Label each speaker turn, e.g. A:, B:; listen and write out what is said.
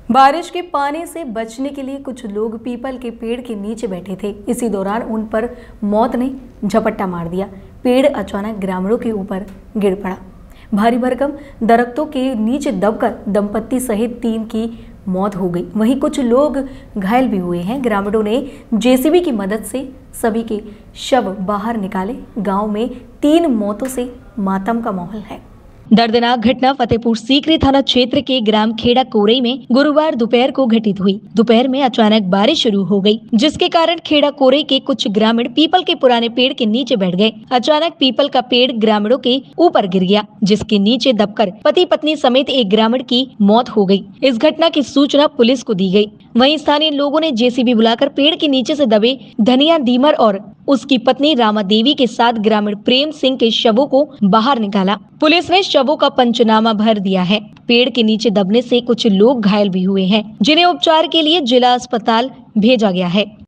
A: बारिश के पानी से बचने के लिए कुछ लोग पीपल के पेड़ के नीचे बैठे थे। इसी दौरान उन पर मौत ने झपट्टा मार दिया। पेड़ अचानक ग्रामीणों के ऊपर गिर पड़ा। भारी भरकम दरख्तों के नीचे दबकर दंपत्ति सहित 3 की मौत हो गई। वहीं कुछ लोग घायल भी हुए हैं। ग्रामीणों ने जेसीबी की मदद से सभी के शव बाहर निकाले। गांव में 3 मौतों से मातम का माहौल है।
B: दर्दनाक घटना फतेहपुर सीकरी थाना क्षेत्र के ग्राम खेड़ा कोरई में गुरुवार दोपहर को घटित हुई। दोपहर में अचानक बारिश शुरू हो गई, जिसके कारण खेड़ा कोरई के कुछ ग्रामीण पीपल के पुराने पेड़ के नीचे बैठ गए। अचानक पीपल का पेड़ ग्रामीणों के ऊपर गिर गया, जिसके नीचे दबकर पति पत्नी समेत एक ग्रामीण की मौत हो गई। इस घटना की सूचना पुलिस को दी गई। वहीं स्थानीय लोगों ने जेसीबी बुलाकर पेड़ के नीचे से दबे धनिया दीमर और उसकी पत्नी रामा देवी के साथ ग्रामीण प्रेम सिंह के शवों को बाहर निकाला। पुलिस ने शवों का पंचनामा भर दिया है। पेड़ के नीचे दबने से कुछ लोग घायल भी हुए हैं, जिन्हें उपचार के लिए जिला अस्पताल भेजा गया है।